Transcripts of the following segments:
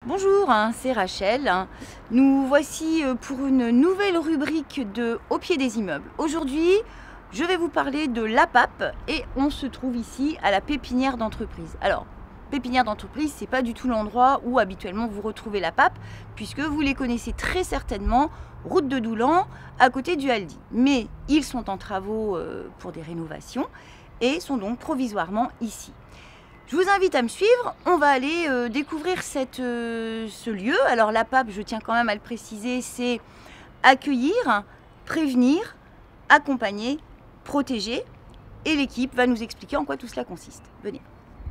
Bonjour, c'est Rachel. Nous voici pour une nouvelle rubrique de Au pied des immeubles. Aujourd'hui, je vais vous parler de l'APAP et on se trouve ici à la pépinière d'entreprise. Alors, pépinière d'entreprise, c'est pas du tout l'endroit où habituellement vous retrouvez l'APAP, puisque vous les connaissez très certainement, route de Doulan, à côté du Aldi. Mais ils sont en travaux pour des rénovations et sont donc provisoirement ici. Je vous invite à me suivre, on va aller découvrir ce lieu. Alors l'APAP, je tiens quand même à le préciser, c'est accueillir, prévenir, accompagner, protéger. Et l'équipe va nous expliquer en quoi tout cela consiste. Venez.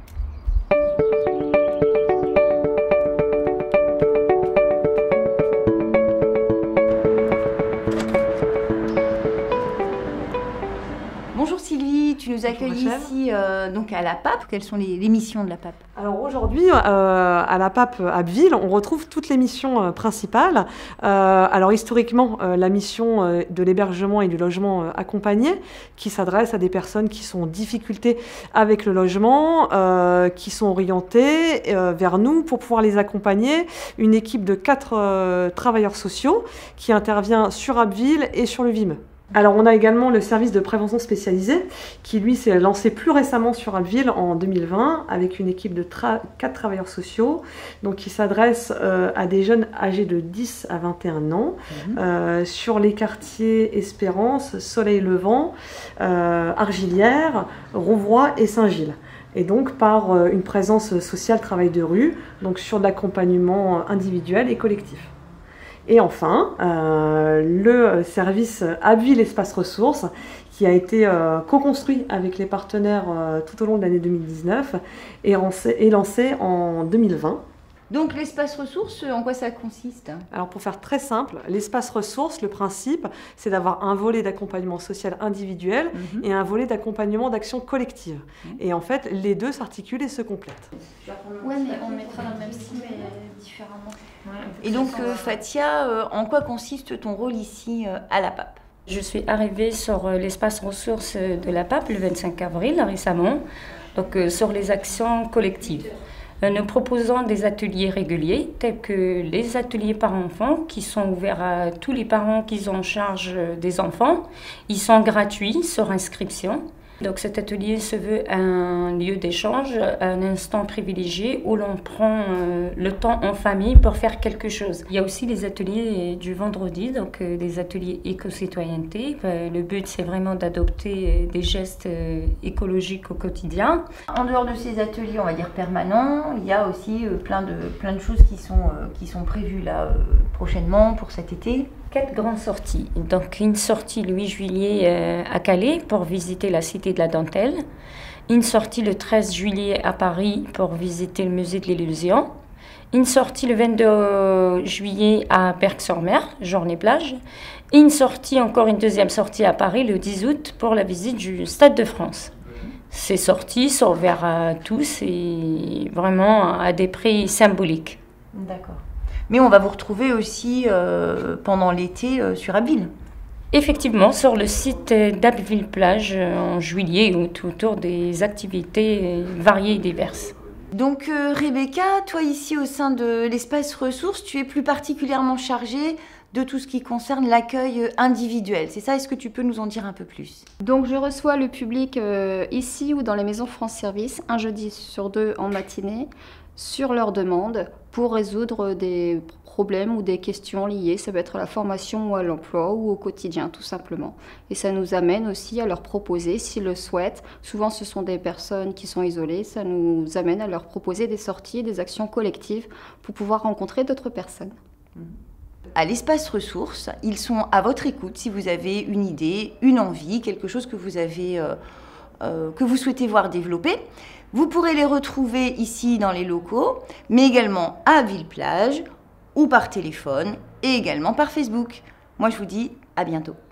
Bonjour Sylvie, tu nous accueilles ici donc à l'APAP. Quelles sont les missions de l'APAP? Alors aujourd'hui, à l'APAP Abbeville, on retrouve toutes les missions principales. Alors historiquement, la mission de l'hébergement et du logement accompagné, qui s'adresse à des personnes qui sont en difficulté avec le logement, qui sont orientées vers nous pour pouvoir les accompagner. Une équipe de 4 travailleurs sociaux qui intervient sur Abbeville et sur le Vimeu. Alors on a également le service de prévention spécialisé qui lui s'est lancé plus récemment sur Abbeville en 2020 avec une équipe de 4 travailleurs sociaux donc qui s'adresse à des jeunes âgés de 10 à 21 ans sur les quartiers Espérance, Soleil Levant, Argilière, Rouvroy et Saint-Gilles. Et donc par une présence sociale travail de rue, donc sur de l'accompagnement individuel et collectif. Et enfin, le service Abbeville Espace Ressources, qui a été co-construit avec les partenaires tout au long de l'année 2019 et est lancé en 2020. Donc l'espace ressources, en quoi ça consiste? Alors pour faire très simple, l'espace ressources, le principe, c'est d'avoir un volet d'accompagnement social individuel et un volet d'accompagnement d'action collective. Et en fait, les deux s'articulent et se complètent. Oui, mais on mettra dans le même style, mais différemment. Et donc Fatia, en quoi consiste ton rôle ici à l'APAP? Je suis arrivée sur l'espace ressources de l'APAP le 25 avril récemment, donc sur les actions collectives. Nous proposons des ateliers réguliers, tels que les ateliers parents-enfants, qui sont ouverts à tous les parents qui ont en charge des enfants. Ils sont gratuits sur inscription. Donc cet atelier se veut un lieu d'échange, un instant privilégié où l'on prend le temps en famille pour faire quelque chose. Il y a aussi les ateliers du vendredi, donc des ateliers éco-citoyenneté. Le but, c'est vraiment d'adopter des gestes écologiques au quotidien. En dehors de ces ateliers, on va dire permanents, il y a aussi plein de choses qui sont prévues là prochainement pour cet été. 4 grandes sorties. Donc une sortie le 8 juillet à Calais pour visiter la Cité de la Dentelle. Une sortie le 13 juillet à Paris pour visiter le musée de l'Illusion. Une sortie le 22 juillet à Berck-sur-Mer, Journée-Plage. Et une deuxième sortie à Paris le 10 août pour la visite du Stade de France. Ces sorties sont ouvertes à tous et vraiment à des prix symboliques. D'accord. Mais on va vous retrouver aussi pendant l'été sur Abbeville. Effectivement, sur le site d'Abbeville Plage en juillet, autour des activités variées et diverses. Donc Rebecca, toi ici au sein de l'espace ressources, tu es plus particulièrement chargée de tout ce qui concerne l'accueil individuel. C'est ça, est-ce que tu peux nous en dire un peu plus? Donc je reçois le public ici ou dans les maisons France Service, un jeudi sur 2 en matinée, sur leur demande, pour résoudre des problèmes ou des questions liées. Ça peut être à la formation ou à l'emploi ou au quotidien, tout simplement. Et ça nous amène aussi à leur proposer, s'ils le souhaitent, souvent ce sont des personnes qui sont isolées, ça nous amène à leur proposer des sorties, des actions collectives pour pouvoir rencontrer d'autres personnes. À l'espace ressources, ils sont à votre écoute si vous avez une idée, une envie, quelque chose que vous avez, que vous souhaitez voir développer. Vous pourrez les retrouver ici dans les locaux, mais également à Abbeville Plage ou par téléphone et également par Facebook. Moi, je vous dis à bientôt.